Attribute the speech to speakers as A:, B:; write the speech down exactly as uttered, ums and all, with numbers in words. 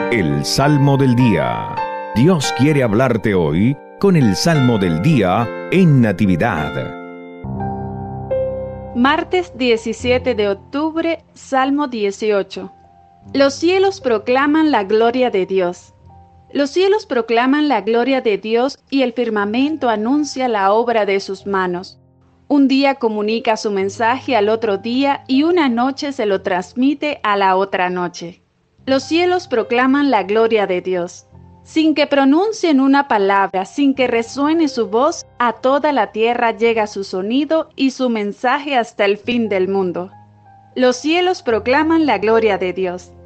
A: El Salmo del Día. Dios quiere hablarte hoy con el Salmo del Día en Natividad.
B: Martes diecisiete de octubre, Salmo dieciocho. Los cielos proclaman la gloria de Dios. Los cielos proclaman la gloria de Dios y el firmamento anuncia la obra de sus manos. Un día comunica su mensaje al otro día y una noche se lo transmite a la otra noche. Los cielos proclaman la gloria de Dios. Sin que pronuncien una palabra, sin que resuene su voz, a toda la tierra llega su sonido y su mensaje hasta el fin del mundo. Los cielos proclaman la gloria de Dios.